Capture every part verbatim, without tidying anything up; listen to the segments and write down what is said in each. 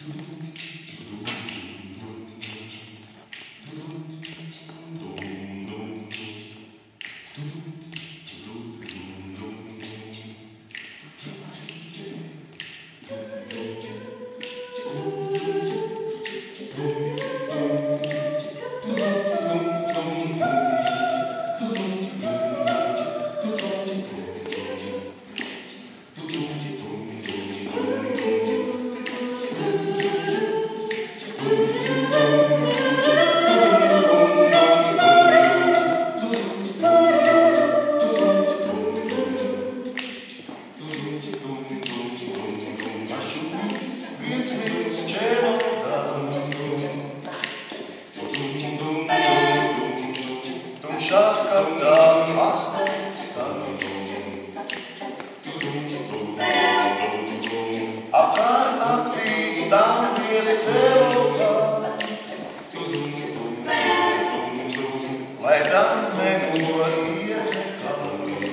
Apkārt aptīts stāvies celokās, lai tam nenoriet nekā.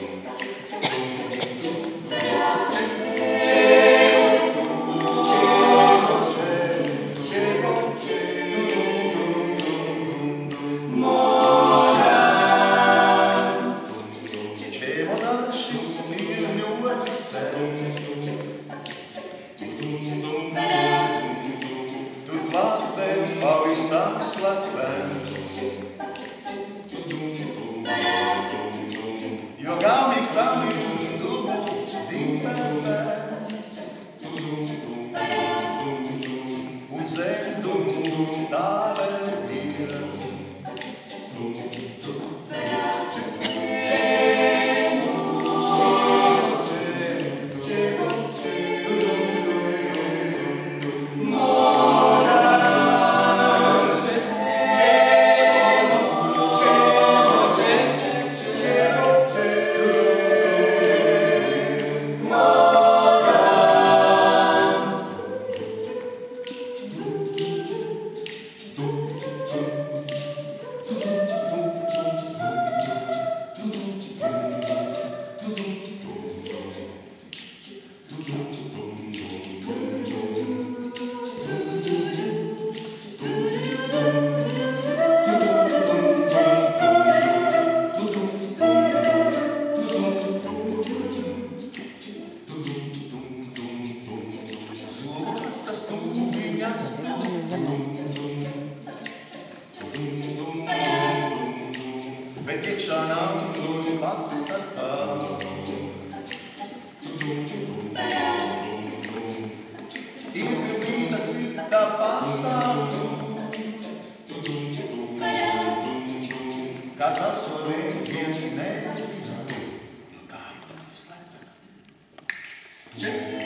Šis ir ļoti sens. Turklāt vēl pavisam slepens. Jo gaumīgs tam ir dubults dīpēpēns. Un zem dubultu tā vēl ir. Tas tūbiņas bet iekšā nav tur pastatā. Ir pilnīta cita pastāvu, kas apsolīt viens nezina, jo tā ir ļoti slepena.